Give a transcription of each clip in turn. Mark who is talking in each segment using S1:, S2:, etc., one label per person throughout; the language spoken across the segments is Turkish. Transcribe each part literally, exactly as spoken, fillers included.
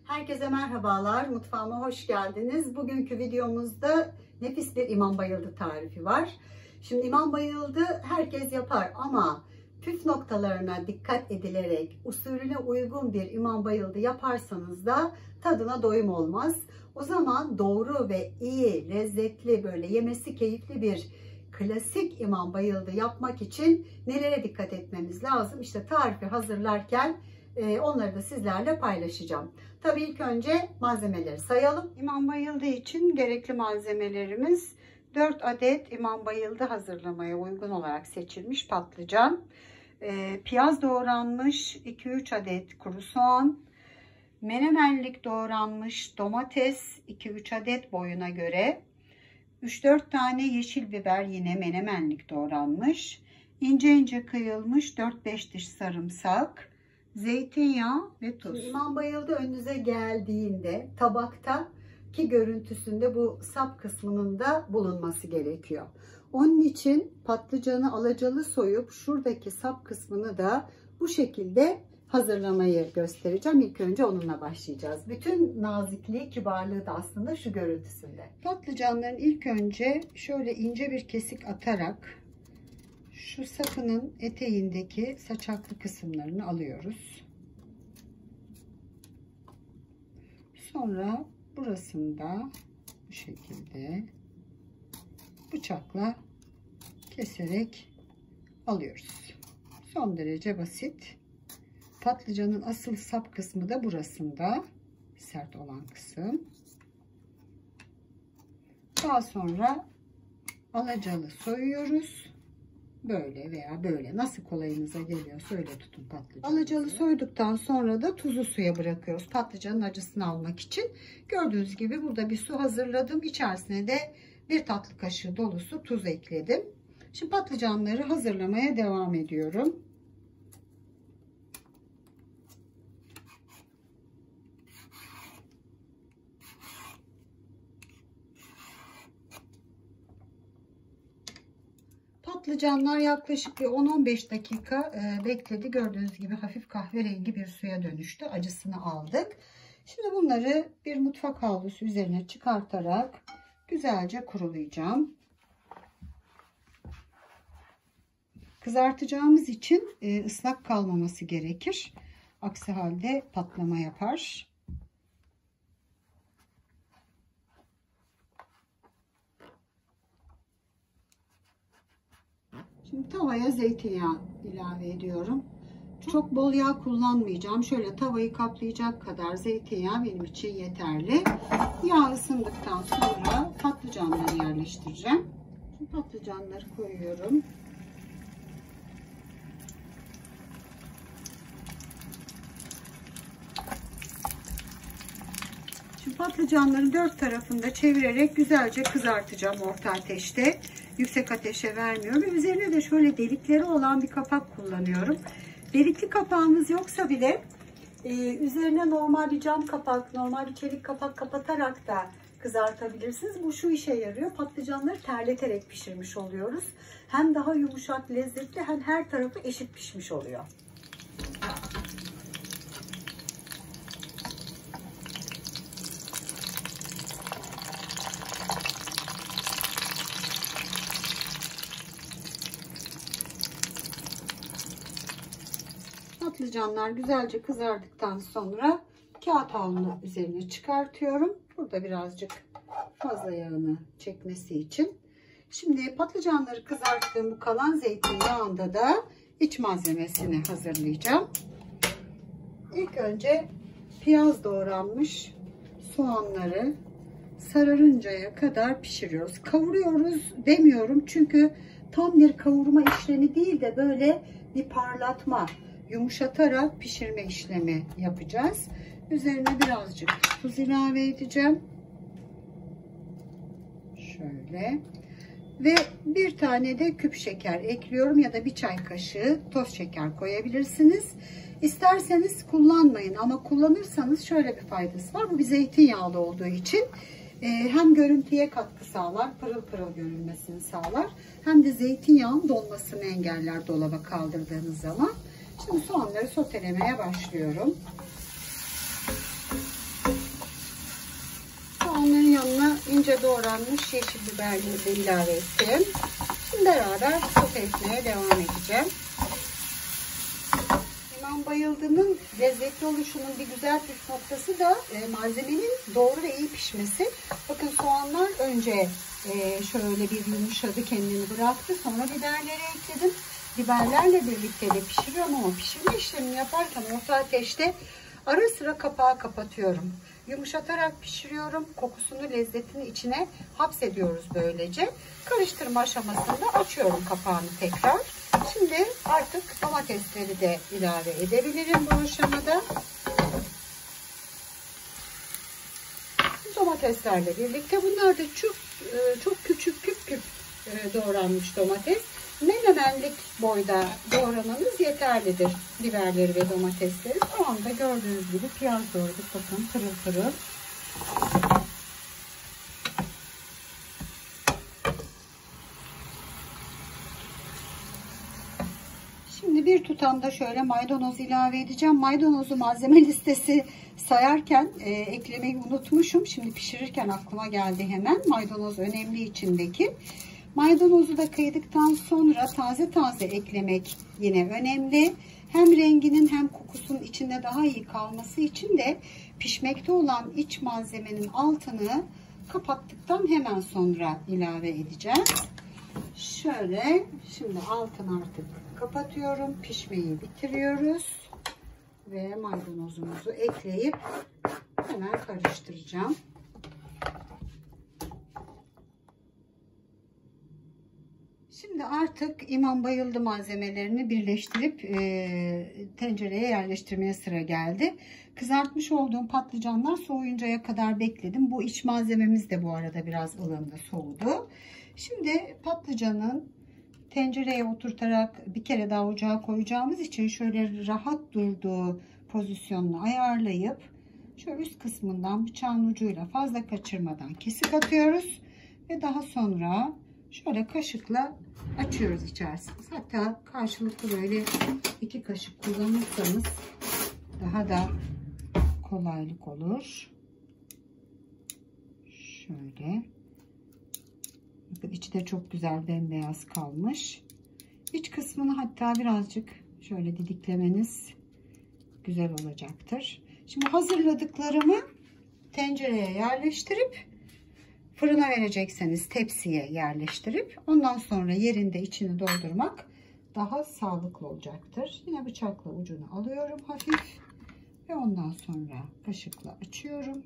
S1: Herkese merhabalar, mutfağıma hoş geldiniz. Bugünkü videomuzda nefis bir imam bayıldı tarifi var. Şimdi imam bayıldı herkes yapar ama püf noktalarına dikkat edilerek usulüne uygun bir imam bayıldı yaparsanız da tadına doyum olmaz. O zaman doğru ve iyi, lezzetli, böyle yemesi keyifli bir klasik imam bayıldı yapmak için nelere dikkat etmemiz lazım? İşte tarifi hazırlarken onları da sizlerle paylaşacağım. Tabii ilk önce malzemeleri sayalım. İmam bayıldı için gerekli malzemelerimiz dört adet imam bayıldı hazırlamaya uygun olarak seçilmiş patlıcan, e, piyaz doğranmış iki üç adet kuru soğan, menemenlik doğranmış domates iki üç adet boyuna göre, üç dört tane yeşil biber yine menemenlik doğranmış, ince ince kıyılmış dört beş diş sarımsak, zeytinyağı ve tuz. Şimdi imam bayıldı önünüze geldiğinde tabakta ki görüntüsünde bu sap kısmının da bulunması gerekiyor. Onun için patlıcanı alacalı soyup şuradaki sap kısmını da bu şekilde hazırlamayı göstereceğim. İlk önce onunla başlayacağız. Bütün nazikliği, kibarlığı da aslında şu görüntüsünde. Patlıcanların ilk önce şöyle ince bir kesik atarak şu sapının eteğindeki saçaklı kısımlarını alıyoruz. Sonra burasında bu şekilde bıçakla keserek alıyoruz. Son derece basit. Patlıcanın asıl sap kısmı da burasında, sert olan kısım. Daha sonra alacalı soyuyoruz. Böyle veya böyle, nasıl kolayınıza geliyorsa öyle tutun patlıcanı. Alacalı soyduktan sonra da tuzu suya bırakıyoruz patlıcanın acısını almak için. Gördüğünüz gibi burada bir su hazırladım. İçerisine de bir tatlı kaşığı dolusu tuz ekledim. Şimdi patlıcanları hazırlamaya devam ediyorum. Patlıcanlar yaklaşık bir on on beş dakika bekledi. Gördüğünüz gibi hafif kahverengi bir suya dönüştü. Acısını aldık. Şimdi bunları bir mutfak havlusu üzerine çıkartarak güzelce kurulayacağım. Kızartacağımız için ıslak kalmaması gerekir. Aksi halde patlama yapar. Şimdi tavaya zeytinyağı ilave ediyorum. Çok bol yağ kullanmayacağım. Şöyle tavayı kaplayacak kadar zeytinyağı benim için yeterli. Yağ ısındıktan sonra patlıcanları yerleştireceğim. Şimdi patlıcanları koyuyorum. Şimdi patlıcanların dört tarafında çevirerek güzelce kızartacağım orta ateşte. Yüksek ateşe vermiyorum. Üzerine de şöyle delikleri olan bir kapak kullanıyorum. Delikli kapağınız yoksa bile e, üzerine normal bir cam kapak, normal bir çelik kapak kapatarak da kızartabilirsiniz. Bu şu işe yarıyor. Patlıcanları terleterek pişirmiş oluyoruz. Hem daha yumuşak, lezzetli, hem her tarafı eşit pişmiş oluyor. Patlıcanlar güzelce kızardıktan sonra kağıt havlunun üzerine çıkartıyorum. Burada birazcık fazla yağını çekmesi için. Şimdi patlıcanları kızarttığım bu kalan zeytinyağında da iç malzemesini hazırlayacağım. İlk önce piyaz doğranmış soğanları sararıncaya kadar pişiriyoruz. Kavuruyoruz demiyorum çünkü tam bir kavurma işlemi değil de böyle bir parlatma, yumuşatarak pişirme işlemi yapacağız. Üzerine birazcık tuz ilave edeceğim. Şöyle. Ve bir tane de küp şeker ekliyorum ya da bir çay kaşığı toz şeker koyabilirsiniz. İsterseniz kullanmayın ama kullanırsanız şöyle bir faydası var. Bu bir zeytinyağlı olduğu için hem görüntüye katkı sağlar, pırıl pırıl görünmesini sağlar. Hem de zeytinyağın donmasını engeller dolaba kaldırdığınız zaman. Şimdi soğanları sotelemeye başlıyorum. soğanla ince doğranmış yeşil biberleri de ilave ettim. Şimdi beraber sote etmeye devam edeceğim. İmam Bayıldı'nın lezzetli oluşunun bir güzel püf noktası da e, malzemenin doğru ve iyi pişmesi. Bakın soğanlar önce e, şöyle bir yumuşadı, kendini bıraktı. Sonra biberleri ekledim. Biberlerle birlikte de pişiriyorum ama pişirme işlemini yaparken orta ateşte ara sıra kapağı kapatıyorum. Yumuşatarak pişiriyorum. Kokusunu, lezzetini içine hapsediyoruz böylece. Karıştırma aşamasında açıyorum kapağını tekrar. Şimdi artık domatesleri de ilave edebilirim bu aşamada. Domateslerle birlikte bunlar da çok çok küçük küp küp doğranmış domates. Menemenlik boyda doğramanız yeterlidir biberleri ve domatesleri. Şu anda gördüğünüz gibi piyaz doğradık. Bakın pırıl pırıl. Şimdi bir tutam da şöyle maydanoz ilave edeceğim. Maydanozu malzeme listesi sayarken e, eklemeyi unutmuşum. Şimdi pişirirken aklıma geldi hemen. Maydanoz önemli içindeki. Maydanozu da kıydıktan sonra taze taze eklemek yine önemli. Hem renginin hem kokusunun içinde daha iyi kalması için de pişmekte olan iç malzemenin altını kapattıktan hemen sonra ilave edeceğim. Şöyle şimdi altını artık kapatıyorum. Pişmeyi bitiriyoruz. Ve maydanozumuzu ekleyip hemen karıştıracağım. Şimdi artık İmam Bayıldı malzemelerini birleştirip e, tencereye yerleştirmeye sıra geldi. Kızartmış olduğum patlıcanlar soğuyuncaya kadar bekledim. Bu iç malzememiz de bu arada biraz ılındı, soğudu. Şimdi patlıcanın tencereye oturtarak bir kere daha ocağa koyacağımız için şöyle rahat durduğu pozisyonunu ayarlayıp şöyle üst kısmından bıçağın ucuyla fazla kaçırmadan kesik atıyoruz ve daha sonra şöyle kaşıkla açıyoruz içerisini. Hatta karşılıklı böyle iki kaşık kullanırsanız daha da kolaylık olur. Şöyle. Bakın içi de çok güzel bembeyaz kalmış. İç kısmını hatta birazcık şöyle didiklemeniz güzel olacaktır. Şimdi hazırladıklarımı tencereye yerleştirip fırına verecekseniz tepsiye yerleştirip ondan sonra yerinde içini doldurmak daha sağlıklı olacaktır. Yine bıçakla ucunu alıyorum hafif ve ondan sonra kaşıkla açıyorum.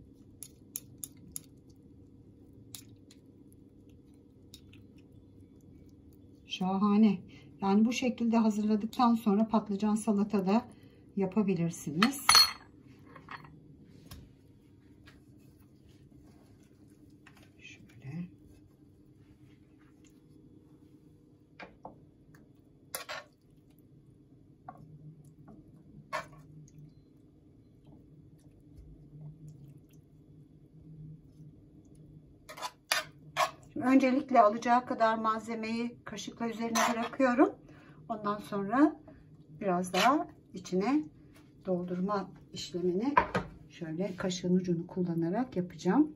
S1: Şahane. Yani bu şekilde hazırladıktan sonra patlıcan salata da yapabilirsiniz. Şöyle. Öncelikle alacağı kadar malzemeyi kaşıkla üzerine bırakıyorum. Ondan sonra biraz daha içine doldurma işlemini şöyle kaşığın ucunu kullanarak yapacağım.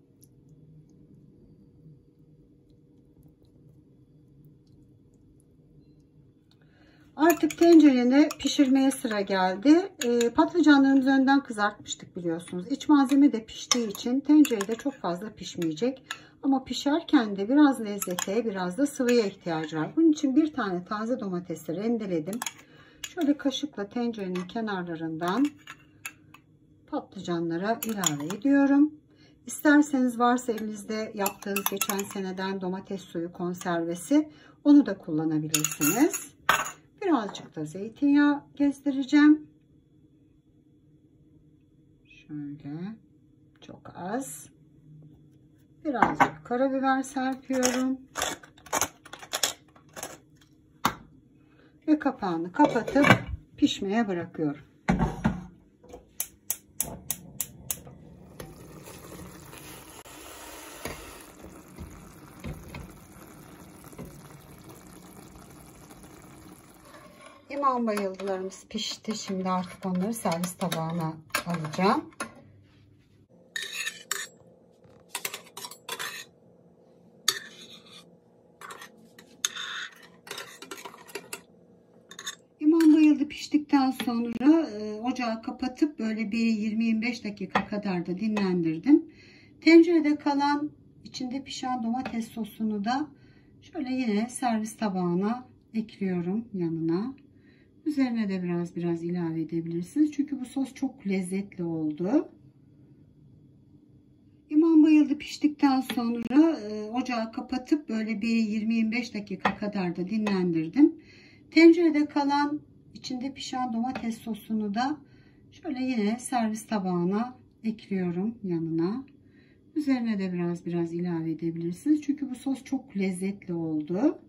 S1: Artık tencerede pişirmeye sıra geldi. E, patlıcanlarımızı önden kızartmıştık biliyorsunuz. İç malzeme de piştiği için tencerede çok fazla pişmeyecek. Ama pişerken de biraz lezzete, biraz da sıvıya ihtiyacı var. Bunun için bir tane taze domatesi rendeledim. Şöyle kaşıkla tencerenin kenarlarından patlıcanlara ilave ediyorum. İsterseniz varsa elinizde yaptığınız geçen seneden domates suyu konservesi, onu da kullanabilirsiniz. Birazcık da zeytinyağı gezdireceğim. Şöyle çok az. Birazcık karabiber serpiyorum. Ve kapağını kapatıp pişmeye bırakıyorum. İmam Bayıldılarımız pişti. Şimdi artık onları servis tabağına alacağım. piştikten sonra e, ocağı kapatıp böyle bir yirmi yirmi beş dakika kadar da dinlendirdim. Tencerede kalan içinde pişen domates sosunu da şöyle yine servis tabağına ekliyorum yanına. Üzerine de biraz biraz ilave edebilirsiniz. Çünkü bu sos çok lezzetli oldu. İmam bayıldı piştikten sonra e, ocağı kapatıp böyle bir yirmi yirmi beş dakika kadar da dinlendirdim. Tencerede kalan içinde pişen domates sosunu da şöyle yine servis tabağına ekliyorum yanına. Üzerine de biraz biraz ilave edebilirsiniz. Çünkü bu sos çok lezzetli oldu.